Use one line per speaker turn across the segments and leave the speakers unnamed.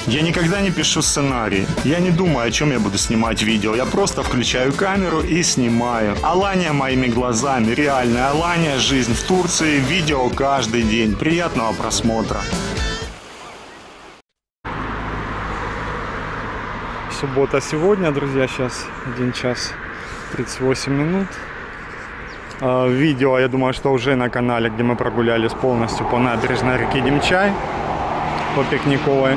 Я никогда не пишу сценарий. Я не думаю, о чем я буду снимать видео. Я просто включаю камеру и снимаю. Алания моими глазами. Реальная Алания. Жизнь в Турции. Видео каждый день. Приятного просмотра. Суббота сегодня, друзья. Сейчас 1 час 38 минут. Видео, я думаю, что уже на канале, где мы прогулялись полностью по набережной реки Демчай. По Пикниковой.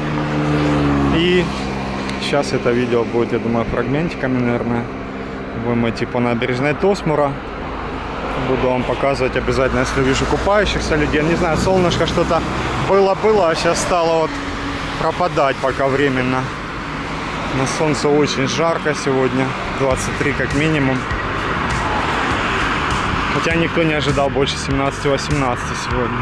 И сейчас это видео будет, я думаю, фрагментиками, наверное. Будем идти по набережной Тосмура. Буду вам показывать обязательно, если вижу купающихся людей. Не знаю, солнышко что-то было, а сейчас стало вот пропадать пока временно. На солнце очень жарко сегодня. 23 как минимум. Хотя никто не ожидал больше 17-18 сегодня.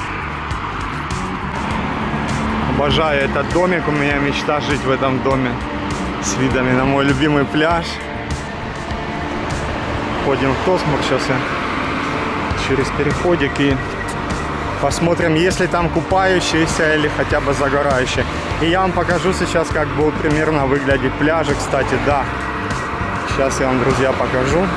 Обожаю этот домик, у меня мечта жить в этом доме с видами на мой любимый пляж. Ходим в Тосмур, сейчас я через переходик и посмотрим, есть ли там купающиеся или хотя бы загорающие. И я вам покажу сейчас, как будут примерно выглядеть пляжи, кстати, да. Сейчас я вам, друзья, покажу,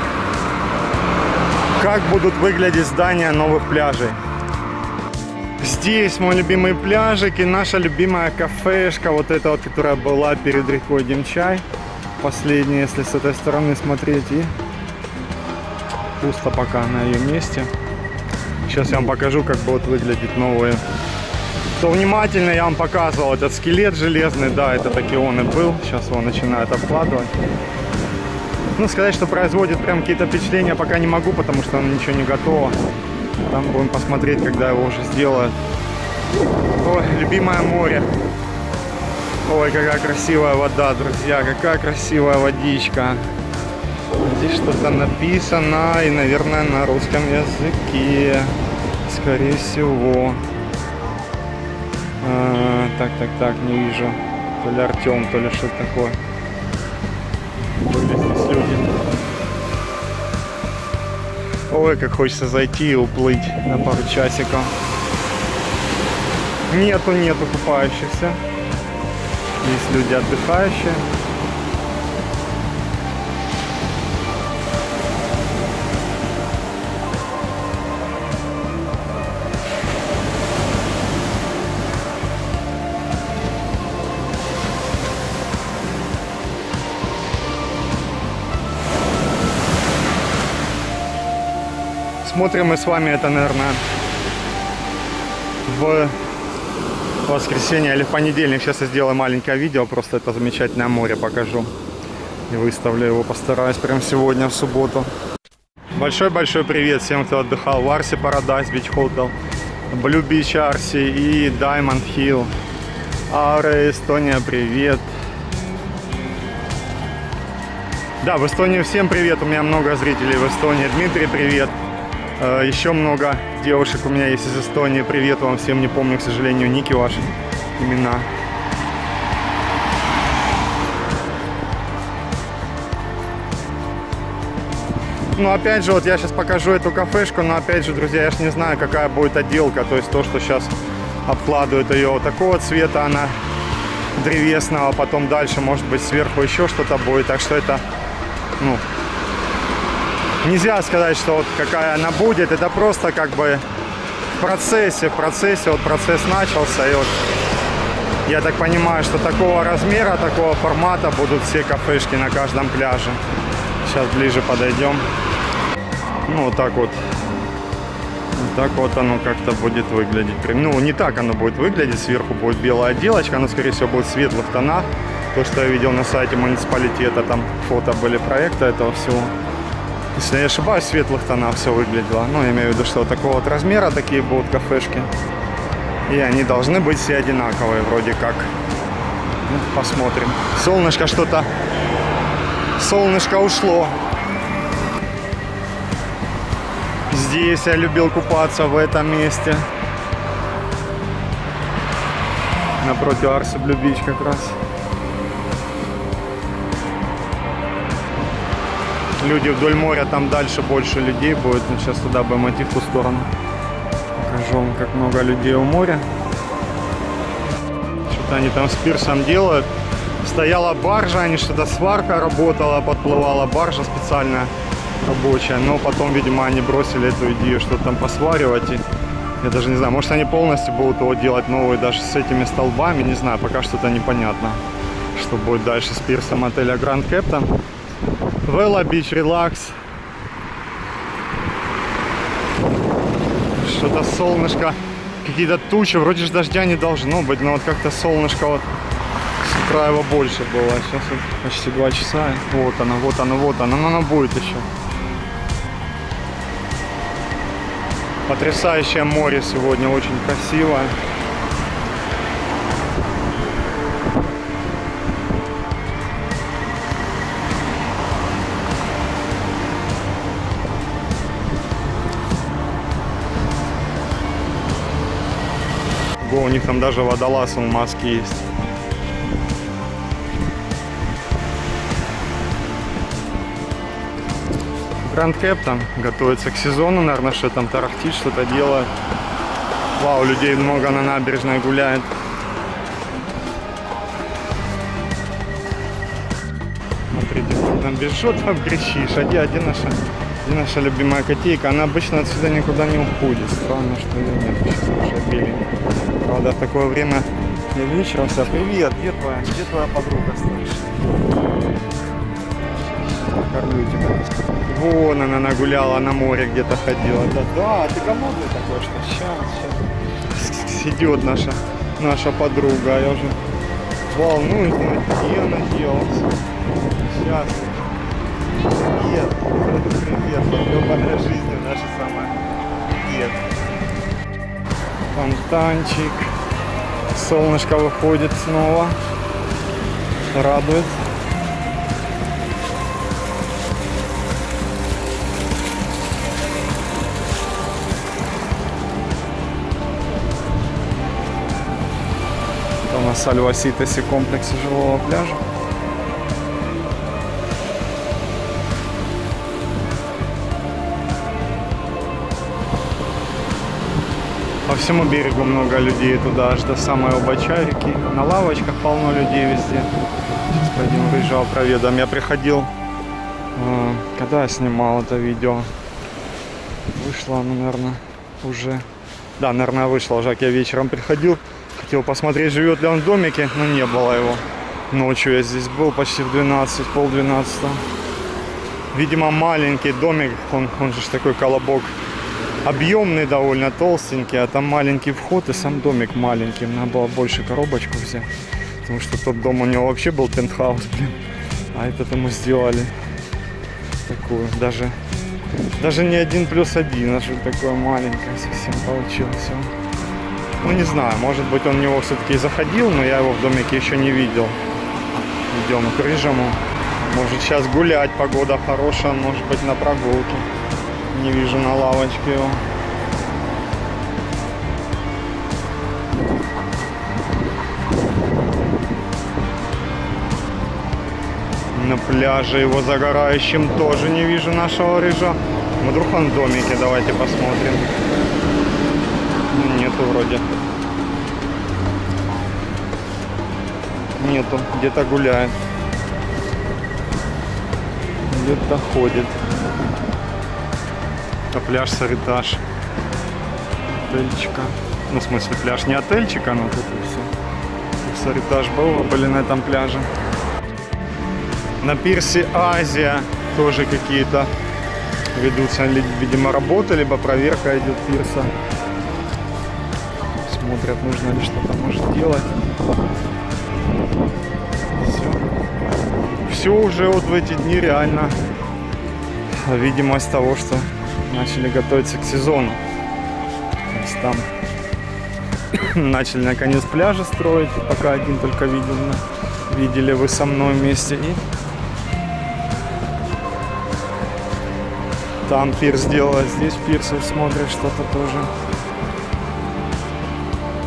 как будут выглядеть здания новых пляжей. Здесь мой любимый пляжик и наша любимая кафешка, вот эта вот, которая была перед рекой Демчай. Последняя, если с этой стороны смотреть, и пусто пока на ее месте. Сейчас я вам покажу, как будут выглядеть новые. Кто внимательно, я вам показывал этот скелет железный, да, это таки он и был. Сейчас его начинают обкладывать. Ну, сказать, что производит прям какие-то впечатления, пока не могу, потому что ничего не готово. Там будем посмотреть, когда его уже сделают. Ой, любимое море. Ой, какая красивая вода, друзья. Какая красивая водичка. Здесь что-то написано. И, наверное, на русском языке. Скорее всего. Так, не вижу. То ли Артем, то ли что-то такое. Были здесь люди. Ой, как хочется зайти и уплыть на пару часиков. Нету купающихся. Есть люди отдыхающие. Смотрим мы с вами это, наверное, в воскресенье или в понедельник. Сейчас я сделаю маленькое видео, просто это замечательное море покажу. И выставлю его, постараюсь прямо сегодня, в субботу. Большой-большой привет всем, кто отдыхал в Арси Paradise Beach Hotel, Blue Beach Арси и Diamond Hill. Ауре, Эстония, привет. Да, в Эстонии всем привет, у меня много зрителей в Эстонии. Дмитрий, привет. Еще много девушек у меня есть из Эстонии. Привет вам всем. Не помню, к сожалению, ники ваши имена. Ну, опять же, вот я сейчас покажу эту кафешку, но, опять же, друзья, я ж не знаю, какая будет отделка. То есть то, что сейчас обкладывают ее вот такого цвета, она древесного, потом дальше, может быть, сверху еще что-то будет. Так что это, ну... Нельзя сказать, что вот какая она будет, это просто как бы в процессе, вот процесс начался, и вот я так понимаю, что такого размера, такого формата будут все кафешки на каждом пляже. Сейчас ближе подойдем. Ну, вот так вот оно как-то будет выглядеть. Ну, не так оно будет выглядеть, сверху будет белая отделочка, оно, скорее всего, будет в светлых тонах. То, что я видел на сайте муниципалитета, там фото были проекта этого всего. Если я не ошибаюсь, в светлых тонах все выглядело. Ну, я имею в виду, что вот такого вот размера такие будут кафешки. И они должны быть все одинаковые, вроде как. Ну, посмотрим. Солнышко ушло. Здесь я любил купаться, в этом месте. Напротив Арси Blue Beach как раз. Люди вдоль моря, там дальше больше людей будет. Мы сейчас туда будем идти, в ту сторону. Покажу вам, как много людей у моря. Что-то они там с пирсом делают. Стояла баржа, они что-то сварка работала, подплывала баржа специальная рабочая. Но потом, видимо, они бросили эту идею, что там посваривать. И я даже не знаю, может они полностью будут его делать новую даже с этими столбами. Не знаю, пока что-то непонятно, что будет дальше с пирсом отеля Grand Captain. Vela Beach Relax. Что-то солнышко, какие-то тучи, вроде же дождя не должно быть, но вот как-то солнышко вот с утра его больше было. Сейчас вот почти 2 часа. Вот оно, вот оно, вот оно, но оно будет еще. Потрясающее море сегодня, очень красивое. У них там даже водолаз в маске есть. Grand Captain готовится к сезону, наверное, что там тарахтит, что-то делает. Вау, людей много на набережной гуляет. Смотрите, там бежит, там кричишь. Где наша любимая котейка? Она обычно отсюда никуда не уходит. Странно, что ее нет. Сейчас уже беленькая. Правда, в такое время не вечером. Привет, где твоя подруга стоишь? Кормлю тебя. Вон она нагуляла, на море где-то ходила. Да, ты голодный такой, что сейчас идет наша подруга. Я уже волнуюсь, где она делась. Сейчас. Привет, любая жизнь наша самая. Привет. Фонтанчик. Солнышко выходит снова. Радует. Это у нас Альваситес и комплекс жилого пляжа. По всему берегу много людей, туда аж до самой Обача реки. На лавочках полно людей везде. Сейчас пойдем выезжал, проведаем. Я приходил, когда я снимал это видео. Вышло оно, наверное, уже. Да, наверное, вышло уже, как я вечером приходил. Хотел посмотреть, живет ли он в домике, но не было его. Ночью я здесь был почти в 12, полдвенадцатого. Видимо, маленький домик, он же такой колобок. Объемный, довольно толстенький, а там маленький вход и сам домик маленький. Надо было больше коробочку взять, потому что тот дом у него вообще был пентхаус, блин. А этот ему сделали такую, даже не 1+1, а что такое маленькое совсем получилось. Ну не знаю, может быть он в него все-таки заходил, но я его в домике еще не видел. Идем к рыжему. Может сейчас гулять, погода хорошая, может быть на прогулке. Не вижу на лавочке его. На пляже его загорающим тоже не вижу нашего рыжа. Вдруг он в домике, давайте посмотрим. Нету вроде. Нету, где-то гуляет. Где-то ходит. А пляж Саритаж. Отельчика. Ну, в смысле, пляж не отельчика, но тут и все. Саритаж были на этом пляже. На пирсе Азия тоже какие-то ведутся, видимо, работы, либо проверка идет пирса. Смотрят, нужно ли что-то может делать. Все уже вот в эти дни реально видимость того, что начали готовиться к сезону. То есть там начали наконец пляжи строить, пока один только видели вы со мной вместе. И там пирс делают, здесь пирсов смотрят что-то тоже.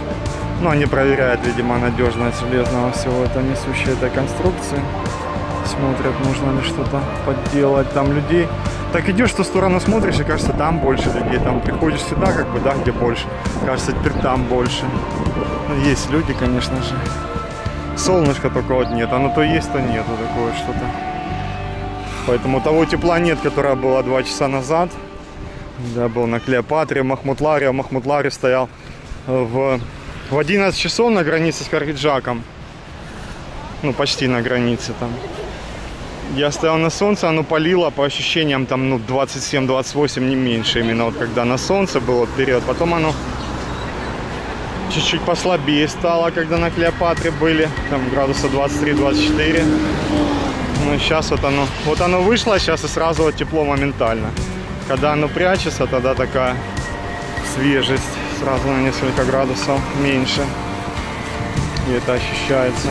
Ну, они проверяют, видимо, надежность железного всего это несущей этой конструкции. смотрят, можно ли что-то подделать. Там людей. Так идешь в ту сторону, смотришь, и кажется, там больше людей. Там приходишь сюда, как бы, да, где больше. Кажется, теперь там больше. Ну, есть люди, конечно же. Солнышка только вот нет. Оно то есть, то нет. Вот такое что-то. Поэтому того тепла нет, которое было 2 часа назад. Я был на Клеопатре, в Махмутларе. В Махмутларе стоял в 11 часов на границе с Кархиджаком. Ну, почти на границе там. Я стоял на солнце, оно палило, по ощущениям, там, ну, 27-28, не меньше. Именно вот когда на солнце был вот период. Потом оно чуть-чуть послабее стало, когда на Клеопатре были. Там градуса 23-24. Ну, сейчас вот оно вышло, сейчас и сразу вот тепло моментально. Когда оно прячется, тогда такая свежесть. Сразу на несколько градусов меньше. И это ощущается.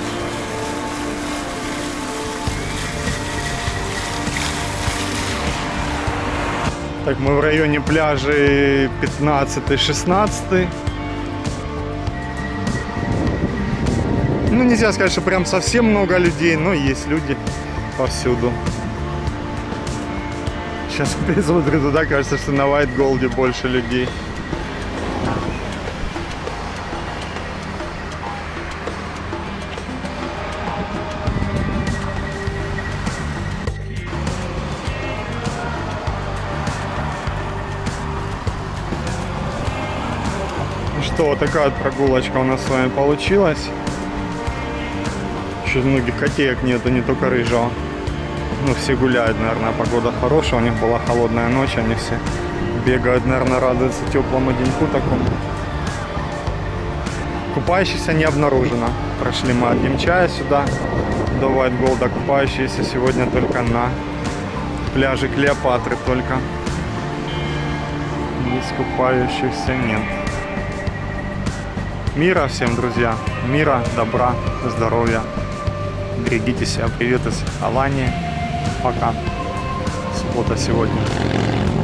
Так, мы в районе пляжей 15-16. Ну, нельзя сказать, что прям совсем много людей, но есть люди повсюду. Сейчас пересмотрю туда, кажется, что на White Gold больше людей. Что, вот такая вот прогулочка у нас с вами получилась. Еще многих котеек нету, не только рыжего. Ну, все гуляют, наверное, погода хорошая. У них была холодная ночь, они все бегают, наверное, радуются теплому деньку такому. Купающихся не обнаружено. Прошли мы от Демчая сюда до White Gold, купающиеся сегодня только на пляже Клеопатры только. Здесь купающихся нет. Мира всем, друзья. Мира, добра, здоровья. Берегите себя. Привет из Алании. Пока. Суббота сегодня.